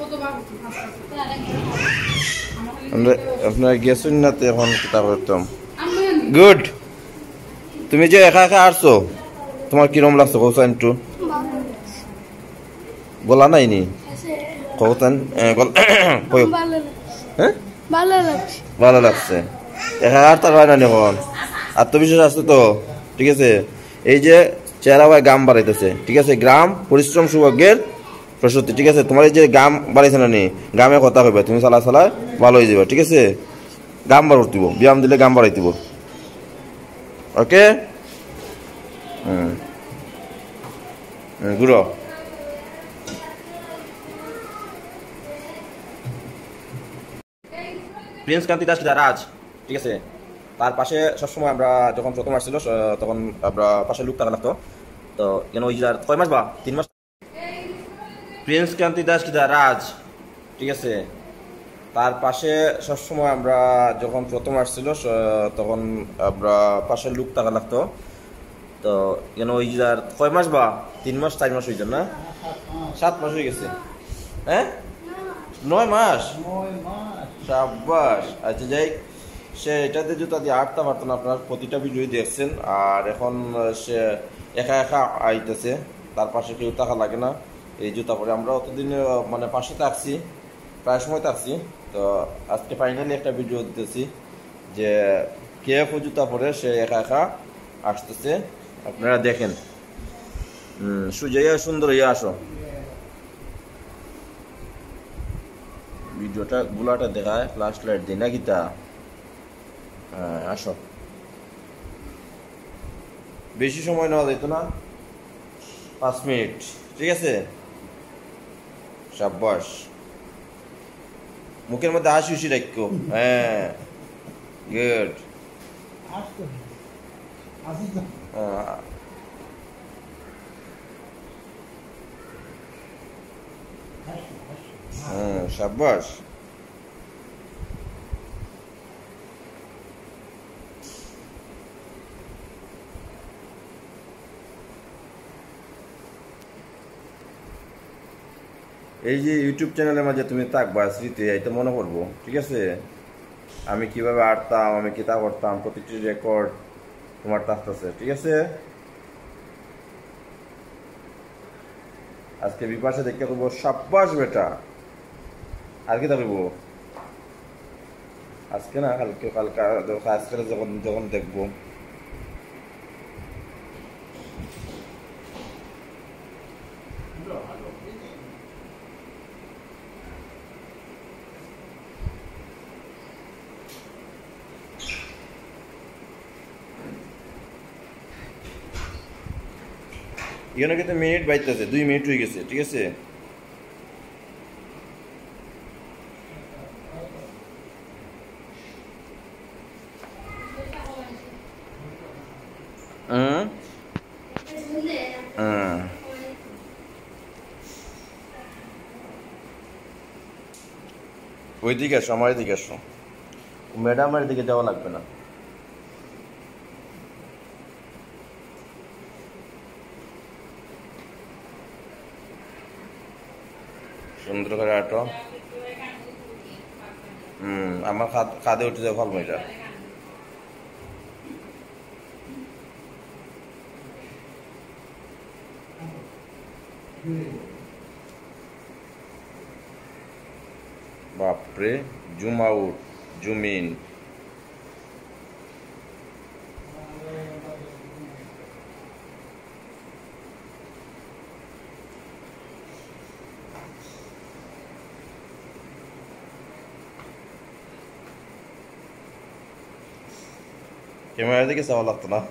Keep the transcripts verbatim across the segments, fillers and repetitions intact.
আপনার গেছেন না তো এখন কিতা করতাম। গুড। তুমি যে একা একা আসছো তোমার কিরম লাগছে কৌসান একটু বলা নাই নি কৌসান হ্যাঁ ভালো লাগছে একা আর তার হয় না এখন আত্মবিশ্বাস আছে তো ঠিক আছে। এই যে চেহারা ভাই গাম বাড়াইতেছে ঠিক আছে গ্রাম পরিশ্রম সৌভাগ্যের প্রসূতি ঠিক আছে। তোমার এই যে গাম বাড়াইছে না নি গামে কথা কইবে তুমি চালা চালা ভালো হয়ে যাবে ঠিক আছে। গাম বাড় দিব ব্যায়াম দিলে গাম বাড়াই দিব ওকে। হুম ঘুরো। প্রিন্স কান্তি দাস রাজ ঠিক আছে তার পাশে সবসময় আমরা যখন প্রথম আসছিল তখন আমরা পাশে লুক টাকা লাগতো তো কেন ওই কয় মাস বা তিন মাস। প্রিন্স কান্তি দাস রাজ ঠিক আছে তার পাশে সবসময় আমরা যখন প্রথম আসছিল তখন আমরা পাশে লুক টাকা লাগতো তো কেন ওই কয় মাস বা তিন মাস চার মাস হয়েছে না সাত মাস হয়ে গেছে হ্যাঁ নয় মাস সাব্বাস। আচ্ছা যাই সে এটাতে জুতা দিয়ে আটটা পারতো না আপনার প্রতিটা ভিডিও দেখছেন আর এখন সে একা একা আইতেছে তার পাশে কেউ টাকা লাগে না এই জুতা পরে আমরা অতদিন মানে পাশে থাকছি প্রায় সময় থাকছি তো আজকে ফাইনালি একটা ভিডিও দিতেছি যে কে এফ জুতা পরে সে একা একা আসতেছে আপনারা দেখেন। হম সুজয়া সুন্দর হয়ে আসো ভিডিওটা গুলাটা দেখায় ফ্ল্যাশ লাইট দিই না গীতা হ্যাঁ আসো বেশি সময় নেওয়া যেত না পাঁচ মিনিট ঠিক আছে। সাব্বাস মুখের মধ্যে হাসি হুসি রাখো হ্যাঁ গুড। হ্যাঁ সাব্বাস। এই যে ইউটিউব চ্যানেলের মাঝে তুমি থাকবা স্মৃতি এটা মনে করবো ঠিক আছে আমি কিভাবে আটতাম আমি কিতা করতাম প্রতিটি রেকর্ড তোমার থাকতেছে ঠিক আছে। আজকে বিপাশে দেখতে করবো সাব্বাস বেটা আর কি দেখবো আজকে না কালকে কালকে আজকে যখন যখন দেখবো এখানে কিন্তু মিনিট বাইতেছে দুই মিনিট হয়ে গেছে ঠিক আছে। ওই দিকে আসো আমার দিকে আসো ম্যাডামের দিকে যাওয়া লাগবে না সুন্দর করে আটো হম আমার কাঁধে উঠে যাও ফল মেয়েটা বাপরে zoom out zoom in camera দিকে চাওয়া লাগতো না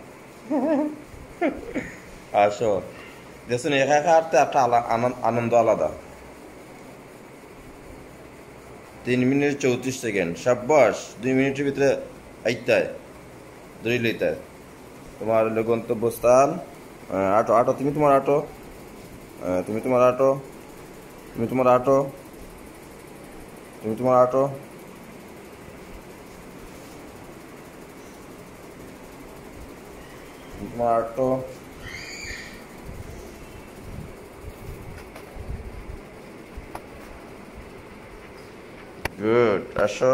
আসো দেখুন একা একা হাঁটতে একটা আনন্দ আলাদা। তিন মিনিট চৌত্রিশ সেকেন্ড সাব্বাস দুই মিনিটের ভিতরে আইতায় ধরে লইতায় তোমার গন্তব্যস্থান আটো আটো তুমি তোমার আটো তুমি তোমার আটো তুমি তোমার আটো তুমি তোমার আটো তোমার আটো গুড আসো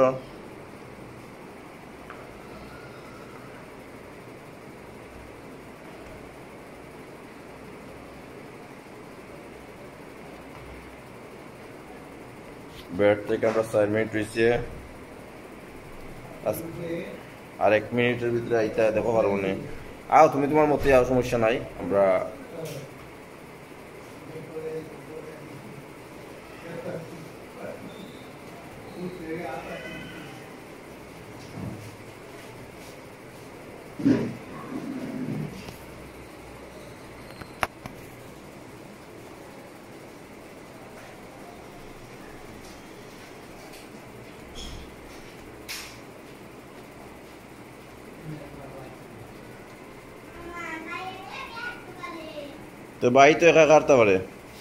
বেড থেকে আমরা চার মিনিট রয়েছে আর এক মিনিটের ভিতরে আইতা দেখো পারবো না আও তুমি তোমার মতে আও সমস্যা নাই আমরা তো ভাই তো একা কাটতে পারে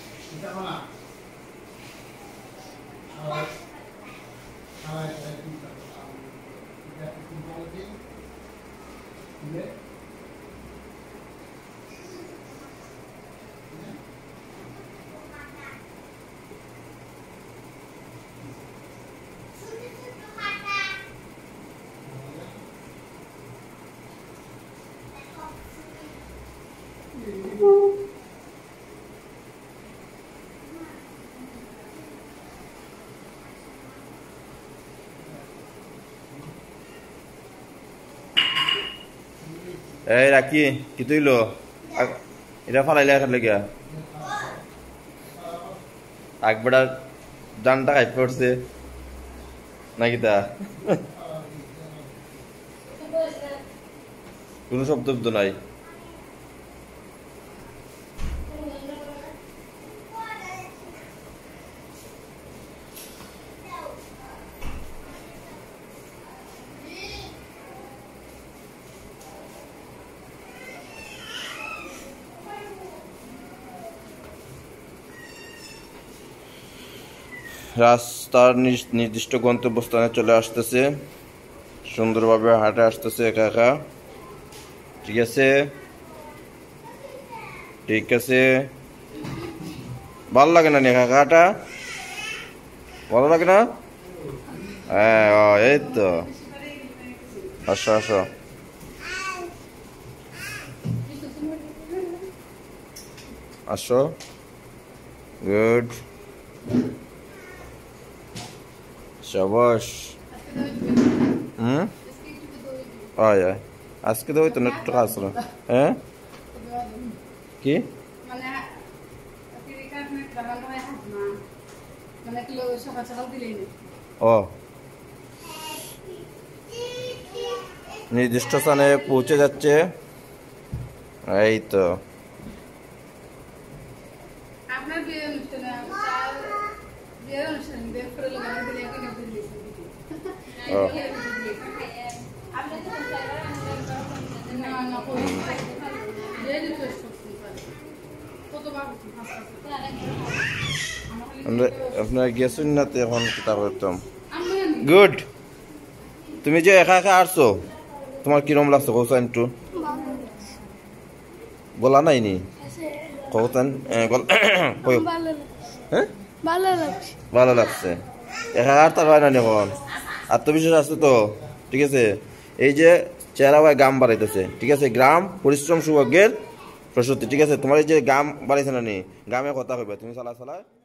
এই রাখি কি তুইলো এটা ফালাইলে এখন লেগে আকবেড়া ডানটা খাই পড়ছে নাকি তা কোনো শব্দ নাই রাস্তার নির্দিষ্ট গন্তব্যস্থানে চলে আসতেছে সুন্দরভাবে হাঁটে আসতেছে একা একা ঠিক আছে ঠিক আছে ভালো লাগে না একা একা হাঁটা ভালো লাগে না হ্যাঁ এই তো আসো আসো আসো গুড শাবাশ হুম আয় আয় আজকে তো হইতো না একটু কাজ না হ্যাঁ কি ও নির্দিষ্ট স্থানে পৌঁছে যাচ্ছে এই তো আপনার গেছেন না তো এখন কিতাব করতাম গুড তুমি যে একা একা আসছো তোমার কিরম লাগছে কৌসান একটু বলা নাই নি কৌসান হ্যাঁ ভালো লাগছে একা আর তার হয় না এখন আত্মবিশ্বাস আছে তো ঠিক আছে এই যে চেহারা ভাই গাম বাড়াইতেছে ঠিক আছে গ্রাম পরিশ্রম সৌভাগ্যের প্রসূতি ঠিক আছে তোমার এই যে গাম বাড়াইছে না নি গ্রামে কথা কইবে তুমি চালা চালা